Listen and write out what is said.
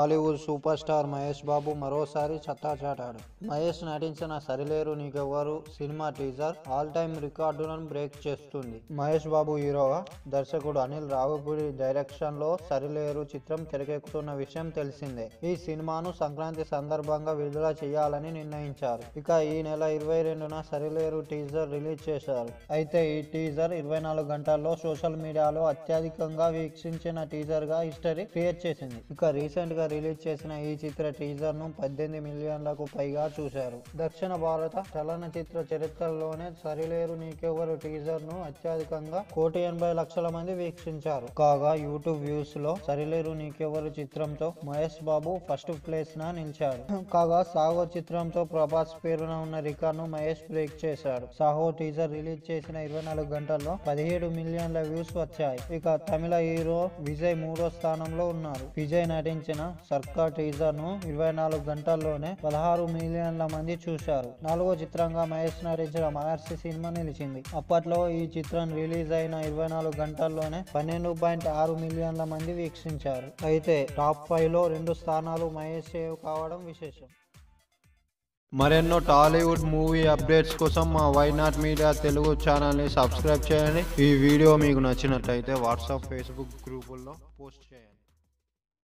Tollywood super star Mahesh Babu మరోసారి సత్తా చాటాడు. మహేష్ నటించిన సరిలేరు నీకెవ్వరు సినిమా టీజర్ ఆల్ టైమ్ రికార్డులను బ్రేక్ చేస్తుంది. మహేష్ బాబు హీరోగా, దర్శకుడు అనిల్ రావిపూడి డైరెక్షన్ లో సరిలేరు చిత్రం తెరకెక్కుతున్న విషయం తెలిసిందే. ఈ సినిమాను సంక్రాంతి సందర్భంగా విడుదల చేయాలని నిర్ణయించారు. ఇక ఈ నెల 22న సరిలేరు టీజర్ రిలీజ్ చేశారు. అయితే ఈ టీజర్ 24 గంటల్లో సోషల్ మీడియాలో అత్యధికంగా వీక్షించిన టీజర్ గా హిస్టరీ క్రియేట్ చేసింది. ఇక రీసెంట్ గా రిలీజ్ చేసిన ఈ చిత్ర టీజర్ ను 18 మిలియన్లకు పైగా చూశారు. దక్షిణ భారత చలనచిత్ర చరిత్రలోనే సరిలేరు నీకెవ్వరు టీజర్ ను అత్యధికంగా 1,80,00,000 మంది వీక్షించారు. కాగా యూట్యూబ్ వ్యూస్ లో సరిలేరు నీకెవ్వరు చిత్రంతో మహేష్ బాబు ఫస్ట్ ప్లేస్ న నిలిచాడు. కాగా సాహో చిత్రంతో ప్రభాస్ పేరున ఉన్న రికార్డ్ ను మహేష్ బ్రేక్ చేశాడు. సాహో టీజర్ రిలీజ్ చేసిన 24 గంటల్లో 17 మిలియన్ల వ్యూస్ వచ్చాయి. ఇక తమిళ హీరో విజయ్ 3వ స్థానంలో ఉన్నారు. విజయ్ నటించిన సర్కార్ టీజర్ ను 24 గంటల్లోనే 16 మిలియన్ల మంది చూశారు. 4వ చిత్రంగా మహేష్ నటించిన మహర్షి సినిమా నిలిచింది. అప్పట్లో ఈ చిత్రం రిలీజ్ అయిన 24 గంటల్లోనే 12.6 మిలియన్ల మంది వీక్షించారు. అయితే టాప్ 5 లో 2 స్థానాలు మహేష్ సేవ్ కావడం విశేషం. మరెన్నో టాలీవుడ్ మూవీ అప్డేట్స్ కోసం మా వైనాట్ మీడియా తెలుగు ఛానల్ని సబ్స్క్రైబ్ చేయండి. ఈ వీడియో మీకు నచ్చినట్లయితే వాట్సాప్, ఫేస్బుక్ గ్రూపుల్లో పోస్ట్ చేయండి.